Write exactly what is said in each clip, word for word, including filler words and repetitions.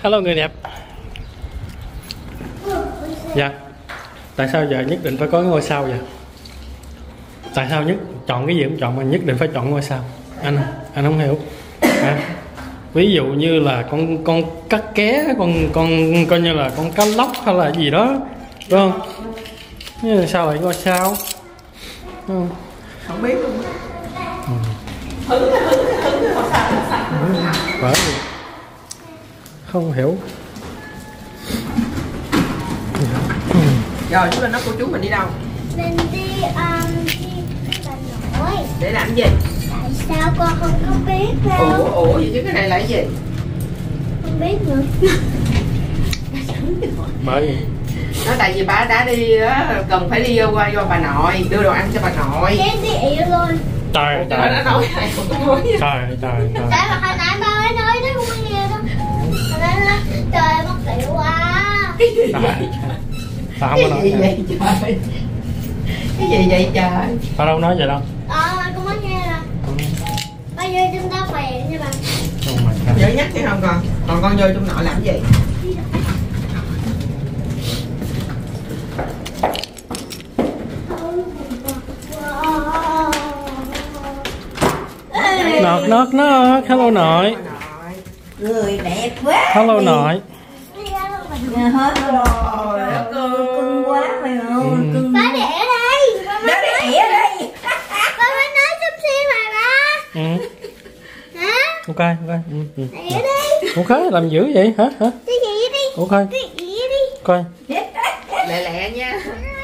Hello người đẹp. Dạ. Tại sao giờ nhất định phải có ngôi sao vậy? Tại sao nhất chọn cái gì cũng chọn mà nhất định phải chọn ngôi sao? Anh anh không hiểu. À, ví dụ như là con con cá ké, con con coi như là con cá lóc hay là gì đó, đúng không? Nhưng sao lại ngôi sao? Không, không biết luôn. Ừ. Hứng hứng hứng ngôi sao ngôi sao. Bởi vì không hiểu. Rồi, chúng là nó cô chú mình đi đâu? Mình đi um, đi Bà Nội. Để làm gì? Tại sao con không có biết đâu? Ủa, ủa gì chứ cái này là cái gì? Không biết nữa. Bởi vì Nó tại vì bà đã đi á, cần phải đi qua vô bà nội, đưa đồ ăn cho bà nội. Em đi ỉa luôn. trời Trời, trời nó nói này không có nói. trời trời trời. Tại mà hồi nãy ba ấy nói đó không có nghe đâu. Hồi nãy nó nói trời mất tiểu quá. Cái gì vậy? Tao không Cái có nói gì vậy. vậy trời? Cái gì vậy trời? Tao đâu nói vậy đâu. Ờ, con mới nghe rồi. Ba vô trong đó phèn nha bà. Oh my God. Nhớ nhắc nghe không con? Còn con vô trong nội làm cái gì? Nọt nọt nọt. Hello nội. Người đẹp quá. Hello nội. Nghe hết rồi. Trời Cưng quá mày ơi. Cưng. Ba đẻ đây. Ba Nó mới để nói, ỉa đây. ba mới nói sắp xi mà ba. Ừ. Hả? Ok ok. Ừ, ừ. Ỉa đi. Ok làm dữ vậy hả hả? Cái gì đi? Ok Cái ỉa đi. coi. lẹ lẹ nha.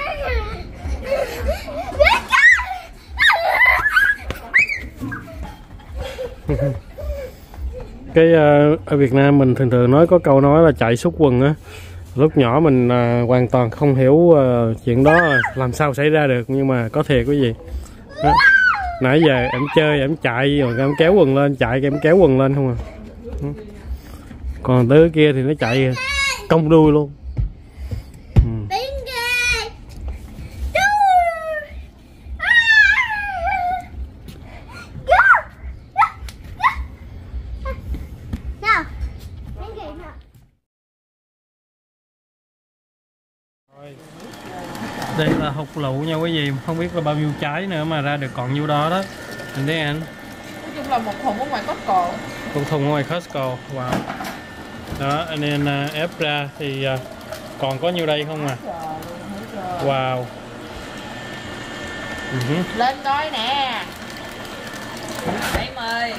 Cái uh, ở Việt Nam mình thường thường nói có câu nói là chạy xúc quần á. Lúc nhỏ mình uh, hoàn toàn không hiểu uh, chuyện đó làm sao xảy ra được, nhưng mà có thiệt cái gì đó. Nãy giờ em chơi em chạy rồi em kéo quần lên, chạy em kéo quần lên không à. Còn tới kia thì nó chạy cong đuôi luôn. Ừ. Đây là hột lựu nha quý vị, không biết là bao nhiêu trái nữa mà ra được còn nhiêu đó đó. Mình thấy anh. Nói chung là một thùng ở ngoài Costco. Một thùng ở ngoài Costco, wow. Đó, anh em uh, ép ra thì uh, còn có nhiêu đây không à? Wow. Uh-huh. Lên coi nè. Đây mời.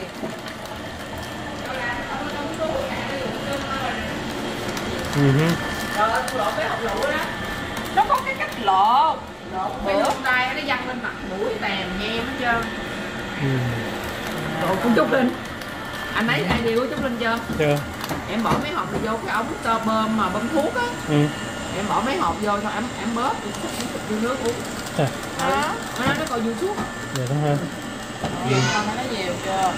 Uh-huh. Rồi tôi lộn cái hộp lựu đó. Nó có cái cách lộn. Lộn bữa nước tay nó văng lên mặt mũi tèm nhem hết trơn. Ừ. Lộn của Trúc Linh. Anh ấy ai đi của Trúc Linh chưa? Chưa. Em bỏ mấy hộp này vô cái ống tơ bơm mà bơm thuốc á. Ừ. Em bỏ mấy hộp vô thôi em em bóp vô nước uống. À. Đó, nó nói nó coi YouTube. Vậy đó ha. Ừ. Con thấy nó nhiều chưa?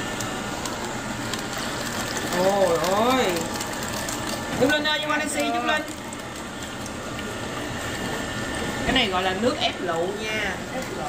Ôi ôi. Trúc Linh ơi, you wanna see Trúc Linh? Cái này gọi là nước ép lựu nha. Ép lựu.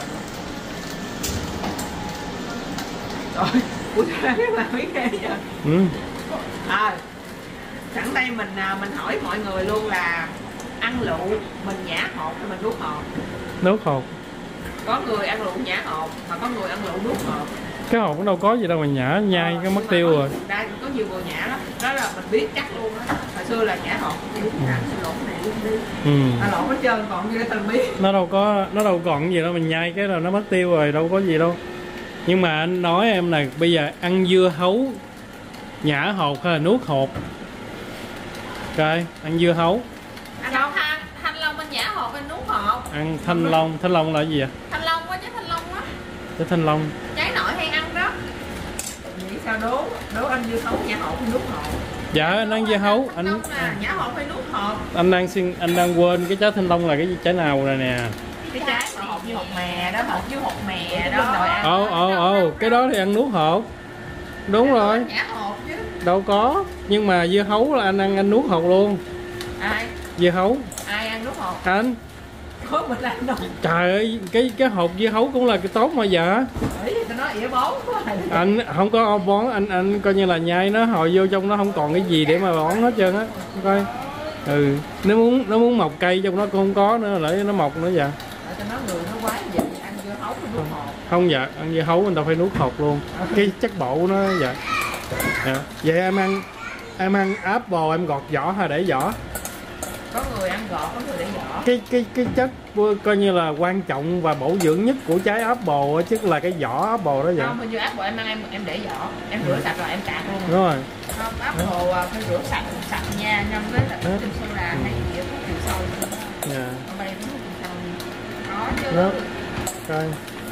Rồi, ui trời là biết ghê vậy. Ừ. À, sẵn đây mình mình hỏi mọi người luôn là ăn lựu mình nhả hột hay mình nuốt hột? Nuốt hột. Có người ăn lựu nhả hột mà có người ăn lựu nuốt hột. Cái hột nó đâu có gì đâu mà nhả nhai Ờ, cái mất tiêu rồi. Đây có nhiều người nhả lắm. Đó là mình biết chắc luôn á. Hồi xưa là nhả hột đi ăn lộn này luôn đi. Ừ. À, lộn hết trơn còn như thành biết. Nó đâu có nó đâu còn gì đâu, mình nhai cái là nó mất tiêu rồi, đâu có gì đâu. Nhưng mà anh nói em là bây giờ ăn dưa hấu nhả hột hay là nuốt hột? Coi, ăn dưa hấu. Ăn không? Thanh, thanh long mình nhả hột mình nuốt hột. Ăn thanh long, thanh long là gì vậy? Thanh long quá chứ thanh long quá. Cái thanh long. Trái nội hay ăn đó. Nghĩ sao đố, đố ăn dưa hấu nhả hột hay nuốt hột? Dạ anh ăn dưa hấu, anh À, nhả hột hay nuốt hột? anh đang xin anh đang quên cái trái thanh long là cái gì, trái nào rồi nè. Cái trái mà hột như hột mè đó, hột như hột mè đó. Ồ ồ ồ, cái đó thì ăn nuốt hột. Đúng rồi. Nhả hột chứ. Đâu có, nhưng mà dưa hấu là anh ăn anh nuốt hột luôn. Ai? Dưa hấu. Ai ăn nuốt hột? Anh. có mình ăn đâu. Trời ơi, cái cái hột dưa hấu cũng là cái tốt mà vợ. Bởi vì tao nói ỉa bón quá. Anh không có bón, anh anh coi như là nhai nó hồi vô trong nó không còn cái gì để mà bón hết trơn á. Coi. Ừ, nó muốn nó muốn mọc cây trong nó cũng không có nữa, lại nó mọc nữa vậy. Tại tao nói người nó quá vậy, ăn dưa hấu nó nuốt hột. Không dạ, ăn dưa hấu người ta phải nuốt hột luôn. Cái chất bộ nó vậy. Dạ. Vậy em ăn em ăn apple em gọt vỏ hay để vỏ? Có người ăn gọt, có người để vỏ. Cái cái cái chất coi như là quan trọng và bổ dưỡng nhất của trái apple chứ là cái vỏ apple đó vậy. Không, hình như apple em ăn em em để vỏ, em rửa sạch rồi em cạo luôn. Đúng rồi. Không, apple phải rửa sạch sạch nha, ngâm với là tinh soda hay gì đó, chiều sâu. Dạ. Ở đây cũng chiều sâu. Có chứ. Đó. Coi.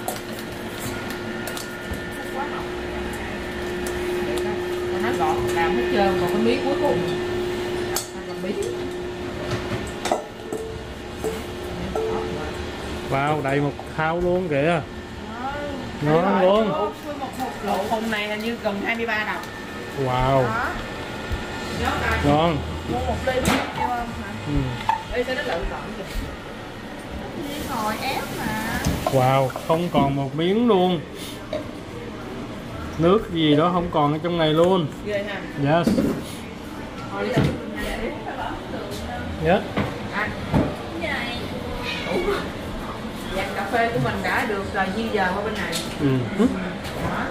Quá ngọt. Nó gọt làm hết trơn, còn cái miếng cuối cùng là miếng. Wow, đầy một thau luôn kìa. Ngon luôn. Một lỗ thùng này hình như gần hai mươi ba đồng. Wow. Đó. Ngon. Mua một ly biết chưa không? Ừ. Ê, sao nó lợn lợn kìa. Đi ngồi ép mà. Wow, không còn một miếng luôn. Nước gì đó không còn ở trong này luôn. Ghê ha. Yes. Thôi đi đâu. Yes. Anh. Dàn cà phê của mình đã được là di dời qua bên này. Ừ. Đó.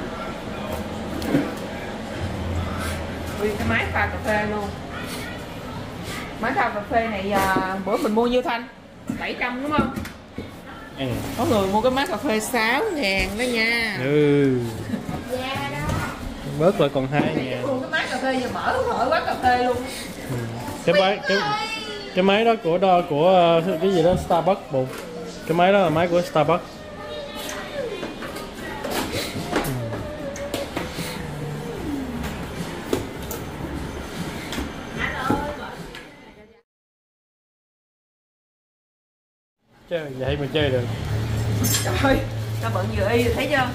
Nguyên cái máy pha cà phê luôn. Máy pha cà phê này à, bữa mình mua nhiêu Thanh? bảy trăm đúng không? Ừ. Có người mua cái máy cà phê sáu ngàn đó nha. Ừ. Yeah, đó. Bớt lại còn hai ngàn. Luôn cái máy cà phê giờ mở mở quán cà phê luôn. Ừ. Cái máy cái cái máy đó của đo của uh, cái gì đó Starbucks bụng. Cái máy đó là máy của Starbucks. Ừ. Chơi vậy mà chơi được. Trời ơi, tao bận vừa y thấy chưa?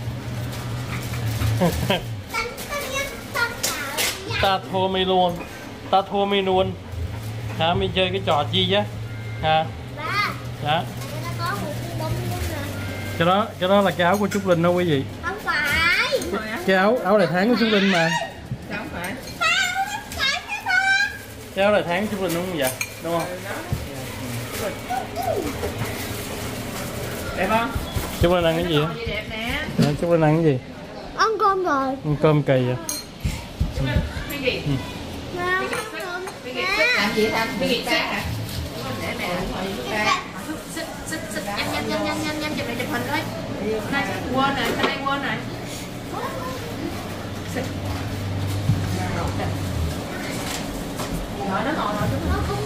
Ta thua mi luôn. Ta thua mi luôn. Hả, mi chơi cái trò chi chứ? Hả? Ba. Dạ. Nó có một cái bông luôn nè. Cái đó, cái đó là cái áo của Trúc Linh đâu quý vị. Không phải. Cái áo áo đại tháng của Trúc Linh mà. Sao không phải? Cái áo đại tháng của Trúc Linh đúng không vậy? Đúng không? Đẹp không? Trúc Linh ăn cái gì á? Vậy đẹp nè. Dạ, Trúc Linh ăn cái gì? Ăn cơm rồi. Ăn cơm kỳ vậy. Cái gì? Ừ. Mà ăn cơm. Cái gì? Làm gì Thanh? Cái gì khác hả? Để mẹ Xích, xích, xích, nhanh, nhanh, nhanh, nhanh, nhanh, nhanh, chụp lại chụp hình thôi. Này, quên rồi, cái này quên rồi. Rồi nó ngồi rồi chúng nó không.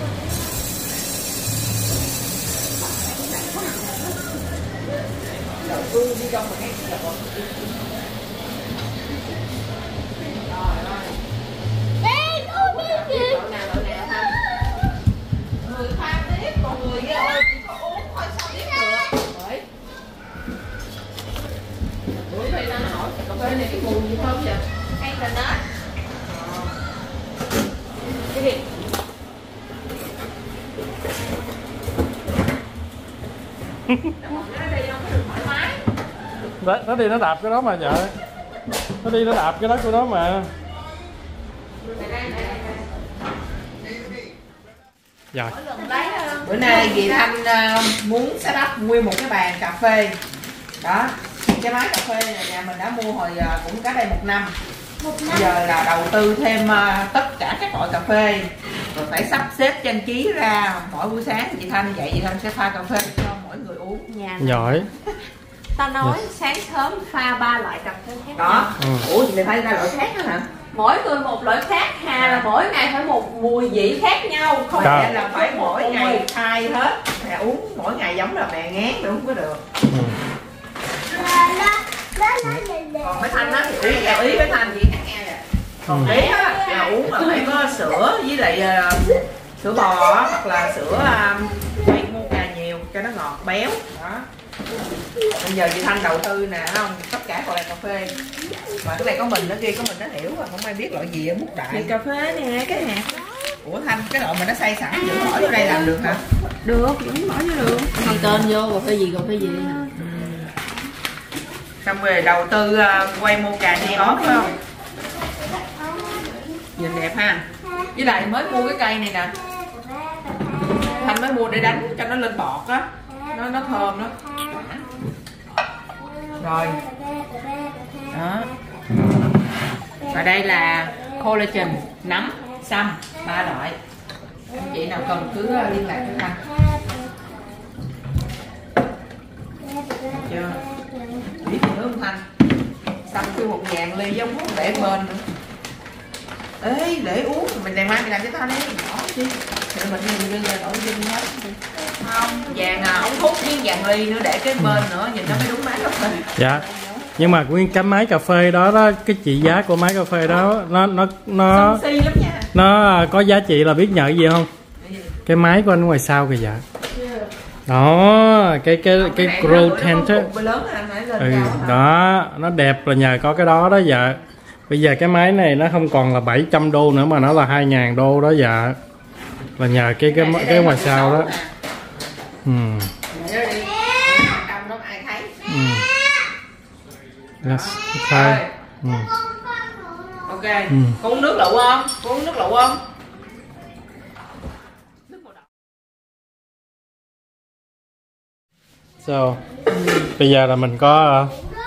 Đầu tư đi trong một cái là một. Ê, con biết gì? Cậu nào cậu đẹp không? Người pha tiếp, còn người kia ơi chỉ có uống thôi sao biết được. Bởi bữa nay ta hỏi cà phê này cái mùi gì không vậy? Hay là nó? Cái gì? Nó đi không có được thoải mái. Đấy, nó đi nó đạp cái đó mà vợ. Nó đi nó đạp cái đó của nó mà. Rồi. Bữa nay chị Thanh uh, muốn set up nguyên một cái bàn cà phê. Đó, cái máy cà phê này nhà mình đã mua hồi uh, cũng cách đây một năm. Một năm. Bây giờ là đầu tư thêm uh, tất cả các loại cà phê. Rồi phải sắp xếp trang trí ra. Mỗi buổi sáng chị Thanh dậy chị Thanh sẽ pha cà phê cho mỗi người uống. Nhà Giỏi. ta nói sáng sớm pha ba loại cà phê khác Đó. nhau. Ừ. Ủa chị pha ra loại khác đó hả? Mỗi người một loại khác, Hà là mỗi ngày phải một mùi vị khác nhau. Không Trời. Mẹ là phải mỗi ngày thay hết. Mẹ uống mỗi ngày giống là mẹ ngán nữa không có được. Ừ. Là nó nó nó lên lên. Còn mấy Thanh á thì ý theo ý với Thanh chị khác nghe nè. Còn Ừ. bé á là uống là phải có sữa với lại uh, sữa bò á, hoặc là sữa uh, quay mua cà nhiều cho nó ngọt béo. Đó. Bây giờ chị Thanh đầu tư nè không, tất cả các loại cà phê. Mà cái này có mình nó kia có mình nó hiểu mà không ai biết loại gì ở mút đại. cà phê nè, cái hạt đó. Ủa Thanh, cái độ mà nó xay sẵn Dũng bỏ vô đây làm được hả? Được, Dũng bỏ vô được. Ghi tên vô, cà phê gì, cà phê gì. Ừ. Xong rồi đầu tư uh, quay mocha đi có phải không? Nhìn đẹp ha. Với lại mới mua cái cây này nè. Thanh mới mua để đánh cho nó lên bọt á. Nó nó thơm đó. Rồi. Đó. Và đây là collagen, nấm, sâm, ba loại. Anh chị nào cần cứ liên lạc cho Thanh. Chưa? Biết gì nữa không Thanh? Sâm kêu một ngàn ly giống không để bên nữa. Ê, để uống mình đang mang mình làm cho Thanh ấy. Bỏ chứ. Thì mình nhìn bây giờ đổi dinh hết. Không, vàng à, ống hút với vàng ly nữa để cái bên nữa nhìn nó mới đúng máy cà phê. Dạ. Nhưng mà nguyên cái máy cà phê đó đó, cái trị giá của máy cà phê đó nó nó nó Sân si lắm nha. nó có giá trị là biết nhận gì không? Cái máy của anh ngoài sau kìa dạ. Đó, cái cái cái, cái grow tent á. Ừ, đó, nó đẹp là nhờ có cái đó đó dạ. Bây giờ cái máy này nó không còn là bảy trăm đô nữa mà nó là hai ngàn đô đó dạ. Là nhờ cái cái cái, cái ngoài sau đó. Ừ. Ừ. Yes, okay. Ừ. Ok. Ừ. Có uống nước lựu không? Có uống nước lựu không? So, bây giờ là mình có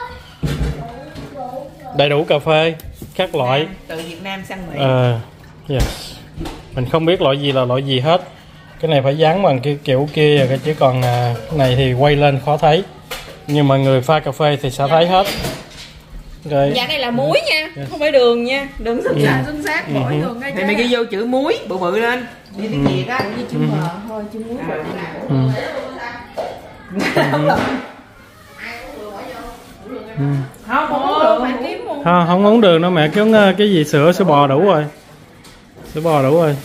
đầy đủ cà phê các loại từ Việt Nam sang Mỹ. Uh, yes. Mình không biết loại gì là loại gì hết. Cái này phải dán bằng cái kiểu kia, chứ còn uh, cái này thì quay lên khó thấy. Nhưng mà người pha cà phê thì sẽ thấy hết. Okay. Dạ này là muối nha, yeah. Không phải đường nha. Đừng xứng xác, xứng xác, bỏ ừ. đường ngay. Thì mày ghi vô chữ muối bự bự lên. Đi tiếng Việt á. Như chữ M thôi, chữ muối bự. Ừ. Ừ. Không, không uống được, phải kiếm luôn. Không, không uống đường đâu mẹ, cái cái gì sữa sữa bò đủ rồi. Sữa bò đủ rồi.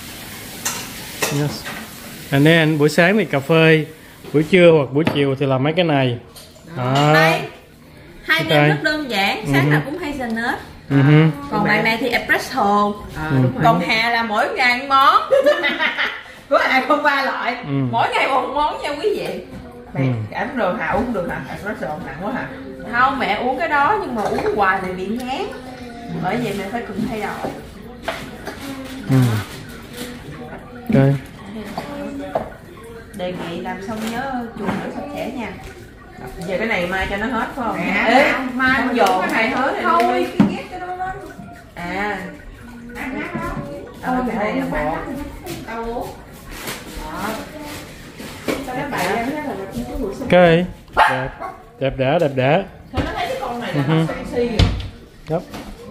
Yes. Anh nên buổi sáng thì cà phê, buổi trưa hoặc buổi chiều thì làm mấy cái này. Đó. Đây. Hai Okay. nem rất đơn giản, sáng uh-huh. nào cũng hazelnut. Uh-huh. Còn bạn này thì espresso. À, ừ. còn Hà là mỗi ngày món. Có ai không ba loại. Ừ. Mỗi ngày một món nha quý vị. Mẹ, Ừ. uống được Hà uống được hả? Espresso nặng quá hả? Không, mẹ uống cái đó nhưng mà uống hoài thì bị ngán. Bởi vậy mẹ phải cần thay đổi. Ừ. Ok. Đề nghị làm xong nhớ chùi rửa sạch sẽ nha. Giờ cái này mai cho nó hết phải không? À, Ê, mai không dồn dồn cái này hết thôi. thôi. Cái ghét cho nó lên. À. Ờ, cái này là bột. Tao uống. Đó. Sao các bạn em thấy là nó có buổi Ok. Đẹp. Đẹp đẽ, đẹp đẽ. Thôi nó thấy cái con này là Uh-huh. nó sexy rồi. Yep.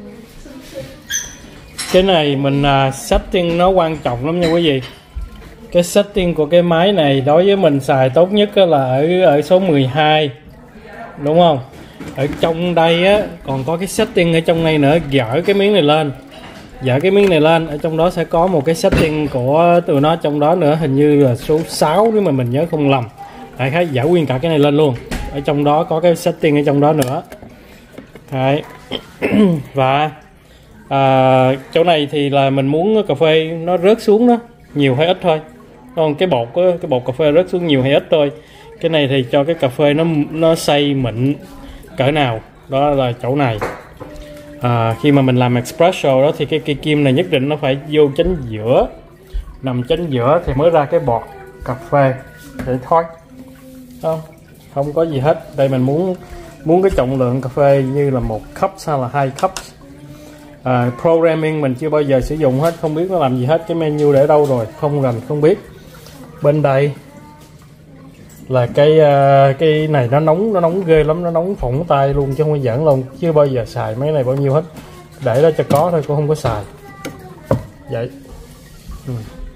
Cái này mình uh, setting nó quan trọng lắm nha quý vị. Cái setting của cái máy này đối với mình xài tốt nhất là ở ở số mười hai. Đúng không? Ở trong đây á còn có cái setting ở trong này nữa, dở cái miếng này lên. Dở cái miếng này lên, ở trong đó sẽ có một cái setting của tụi nó trong đó nữa, hình như là số sáu nếu mà mình nhớ không lầm. Đại khái dở nguyên cả cái này lên luôn. Ở trong đó có cái setting ở trong đó nữa. Đấy. Và à, chỗ này thì là mình muốn cà phê nó rớt xuống đó, nhiều hay ít thôi. Còn cái bột đó, cái bột cà phê rớt xuống nhiều hay ít thôi. Cái này thì cho cái cà phê nó nó xay mịn cỡ nào, đó là chỗ này. À, khi mà mình làm espresso đó thì cái cây kim này nhất định nó phải vô chánh giữa, nằm chánh giữa thì mới ra cái bọt cà phê để thoát. Không, không có gì hết. Đây mình muốn muốn cái trọng lượng cà phê như là một cup hay là hai cup. À, programming mình chưa bao giờ sử dụng hết, không biết nó làm gì hết, cái menu để đâu rồi không rành không biết. Bên đây là cái uh, cái này nó nóng, nó nóng ghê lắm, nó nóng phỏng tay luôn chứ không có giỡn luôn, chưa bao giờ xài mấy này bao nhiêu hết, để đó cho có thôi cũng không có xài vậy. Ừ.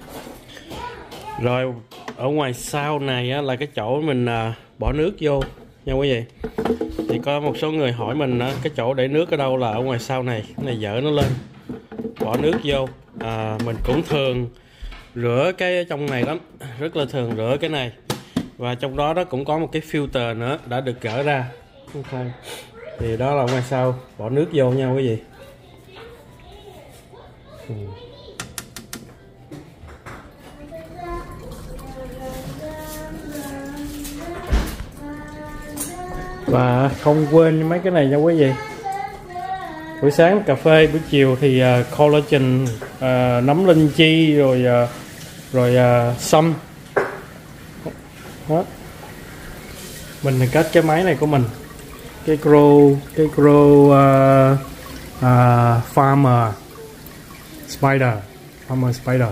Rồi ở ngoài sau này á, là cái chỗ mình uh, bỏ nước vô nha quý vị. Thì có một số người hỏi mình á, cái chỗ để nước ở đâu là ở ngoài sau này, cái này dỡ nó lên bỏ nước vô. À, mình cũng thường rửa cái trong này lắm, rất là thường rửa cái này. Và trong đó đó cũng có một cái filter nữa đã được gỡ ra. Ok. Thì đó là ngoài sau bỏ nước vô nha quý vị. Ừ. Và không quên mấy cái này nha quý vị. Buổi sáng cà phê, buổi chiều thì uh, collagen, uh, nấm linh chi, rồi uh, rồi uh, sâm. Đó. Mình thì kết cái máy này của mình, cái grow cái grow uh, uh, farmer spider farmer spider.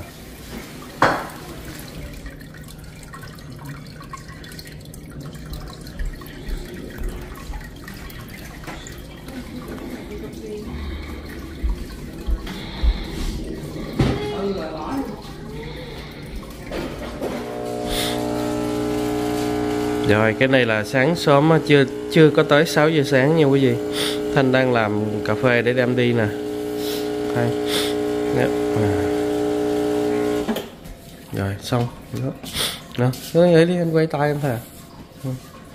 Rồi cái này là sáng sớm, chưa chưa có tới sáu giờ sáng nha quý vị. Thanh đang làm cà phê để đem đi nè. Đây. À. Rồi xong đó. Đó, nghĩ đi anh quay tay em thà. Ừ.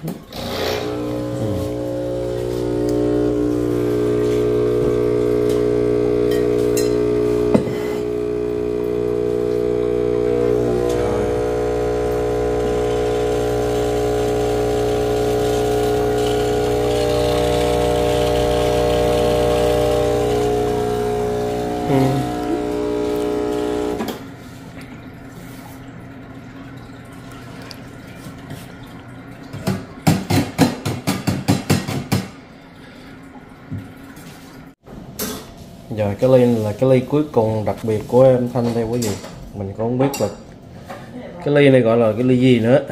Rồi cái ly là cái ly cuối cùng đặc biệt của em Thanh đây quý vị. Mình cũng không biết là cái ly này gọi là cái ly gì nữa.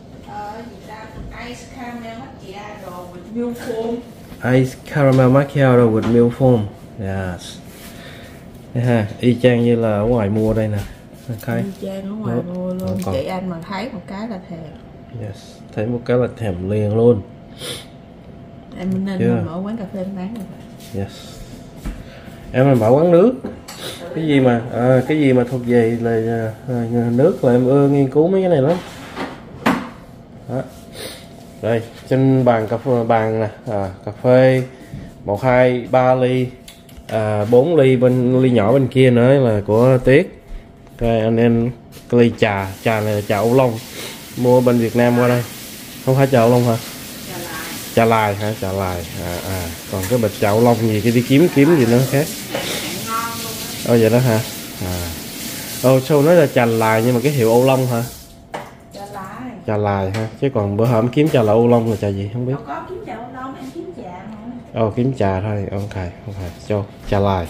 Ice caramel macchiato with milk foam. Ice caramel macchiato with milk foam. Yes. Đây ha, y chang như là ở ngoài mua đây nè. Okay. Y chang ở ngoài mua luôn. Còn... chị anh mà thấy một cái là thèm. Yes, thấy một cái là thèm liền luôn. Em nên yeah. mở quán cà phê bán rồi. Yes. Em là mở quán nước. Cái gì mà à, cái gì mà thuộc về là à, nước là em ưa nghiên cứu mấy cái này lắm. Đó. Đây trên bàn cà phê bàn nè, à, cà phê một hai ba ly, à, bốn ly bên ly nhỏ bên kia nữa là của Tuyết. Rồi anh em cái ly trà, trà này là trà ô long, mua bên Việt Nam qua đây. Không phải trà ô long hả? Trà lai hả? Trà lai. À, à. Còn cái bịch trà ô long gì cái đi kiếm kiếm gì nữa khác. Ồ vậy đó hả? À. Ồ sao nói là trà lai nhưng mà cái hiệu ô long hả? Trà lai. Trà lai ha. Chứ còn bữa hôm kiếm trà là ô long là trà gì không biết. Đâu có kiếm trà ô long, em kiếm trà mà. Ồ kiếm trà thôi. Ok, ok. Cho trà lai.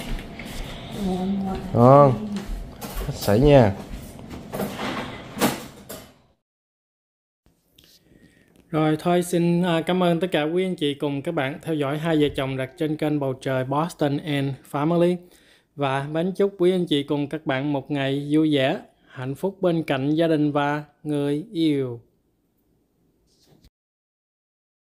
Ngon. Sảy nha. Rồi thôi xin cảm ơn tất cả quý anh chị cùng các bạn theo dõi hai vợ chồng đặt trên kênh Bầu Trời Boston and Family. Và mến chúc quý anh chị cùng các bạn một ngày vui vẻ, hạnh phúc bên cạnh gia đình và người yêu.